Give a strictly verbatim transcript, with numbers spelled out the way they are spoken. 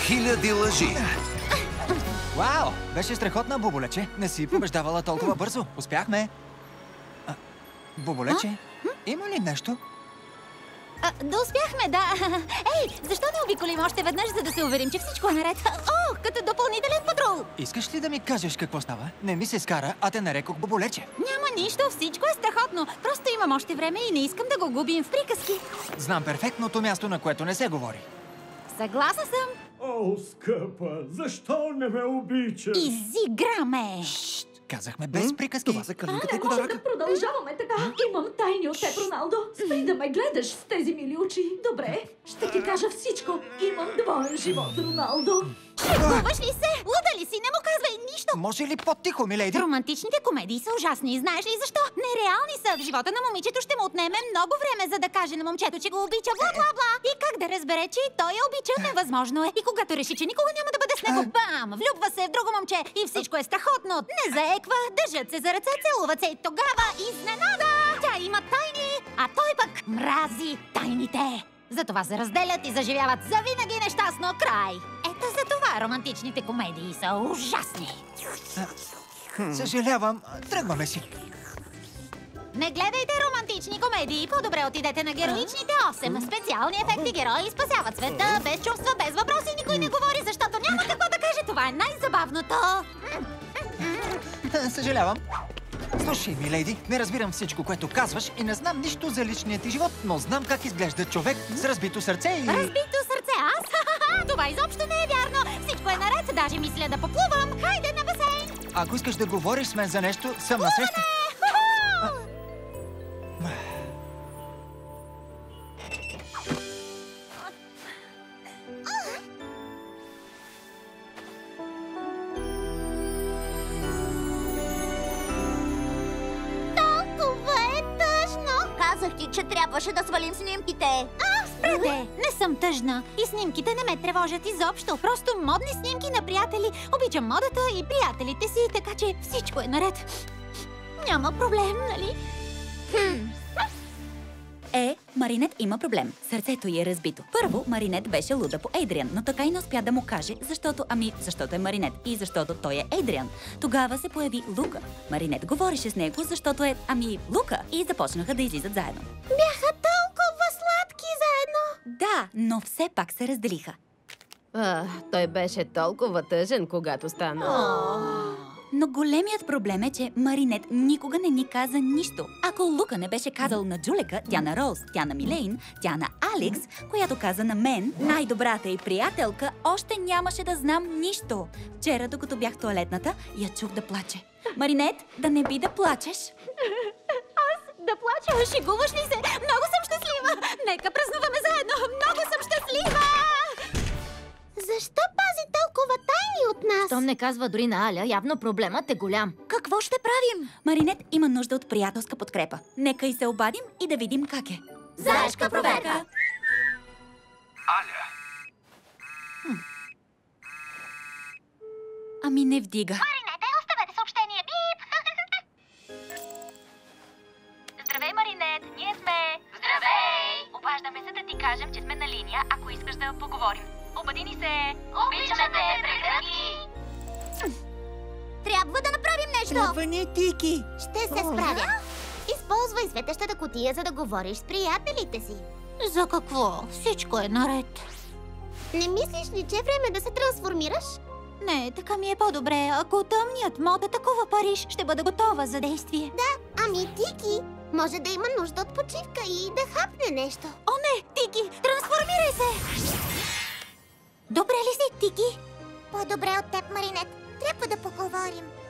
Хиляди лъжи. Вау! Беше страхотна, Буболече. Не си побеждавала толкова бързо. Успяхме. А, Буболече, има ли нещо? А, да успяхме, да. Ей, защо не обиколим още веднъж, за да се уверим, че всичко е наред? О, като допълнителен патрул! Искаш ли да ми кажеш какво става? Не ми се скара, а те нарекох Буболече. Няма нищо, всичко е страхотно. Просто имам още време и не искам да го губим в приказки. Знам перфектното място, на което не се говори. Съгласна съм. О, скъпа, защо не ме обичаш? Изиграме! Шшт, казахме без приказки. Това са калинката А, и не може подаръка. да продължаваме така. Имам тайни от теб, Роналдо. Спри да ме гледаш с тези мили очи. Добре, ще ти кажа всичко. Имам двоен живот, Роналдо. Шегуваш ли се? Луда ли си? Не му казвай нищо! Може ли по-тихо, милейди? Романтичните комедии са ужасни. Знаеш ли защо? Нереални са. В живота на момичето ще му отнеме много време, за да каже на момчето, че го обича, бла-бла-бла. И как да разбере, че и той я обича? Невъзможно е. И когато реши, че никога няма да бъде с него, бам! Влюбва се в друго момче и всичко е страхотно. Не заеква, държат се за ръце, целуват се и тогава изненада! Тя има тайни, а той пък мрази тайните. Затова се разделят и заживяват завинаги нещастно край. Ето за това романтичните комедии са ужасни. Съжалявам, тръгваме си. Не гледайте романтични комедии. По-добре отидете на героичните осем. Специални ефекти, герои спасяват света, без чувства, без въпроси. Никой не говори, защото няма какво да каже. Това е най-забавното. Съжалявам. Слушай, милейди, не разбирам всичко, което казваш и не знам нищо за личния ти живот, но знам как изглежда човек с разбито сърце и... Разбито сърце, аз? Ха-ха-ха! Това изобщо не е вярно. Всичко е наред, даже мисля да поплувам. Хайде на басейн! Ако искаш да говориш с мен за нещо, съм на среща. Казах ти, че трябваше да свалим снимките. А, спрете! Не съм тъжна. И снимките не ме тревожат изобщо. Просто модни снимки на приятели. Обичам модата и приятелите си, така че всичко е наред. Няма проблем, нали? Хм. Е, Маринет има проблем. Сърцето й е разбито. Първо, Маринет беше луда по Ейдриан, но така и не успя да му каже, защото, ами, защото е Маринет и защото той е Ейдриан. Тогава се появи Лука. Маринет говореше с него, защото е, ами, Лука, и започнаха да излизат заедно. Бяха толкова сладки заедно. Да, но все пак се разделиха. А, той беше толкова тъжен, когато стана. Но големият проблем е, че Маринет никога не ни каза нищо. Ако Лука не беше казал на Джулека, тя на Роуз, тя на Милейн, тя на Алекс, която каза на мен, най-добрата й приятелка, още нямаше да знам нищо. Вчера, докато бях в тоалетната, я чух да плаче. Маринет, да не би да плачеш? Аз да плача? Шегуваш ли се? Много съм щастлива! Нека празнуваме заедно! Много съм щастлива! Защо пази толкова тайни от нас? Щом не казва дори на Аля, явно проблемът е голям. Какво ще правим? Маринет има нужда от приятелска подкрепа. Нека и се обадим и да видим как е. Заешка проверка! Аля! Хм. Ами не вдига. Маринете, оставете съобщение. Бип! Здравей, Маринет! Ние сме... Здравей! Обаждаме се да ти кажем, че сме на линия, ако искаш да поговорим. Обади ни се! Обичаме те, прегръдки! Трябва да направим нещо! Трябва ни, Тики! Ще се справя! Използвай светещата кутия, за да говориш с приятелите си. За какво? Всичко е наред. Не мислиш ли, че е време да се трансформираш? Не, така ми е по-добре. Ако тъмният мод атакува Париж, ще бъда готова за действие. Да, ами Тики може да има нужда от почивка и да хапне нещо. О, не! Тики, трансформирай се! Добре ли си, Тики? По-добре от теб, Маринет. Трябва да поговорим.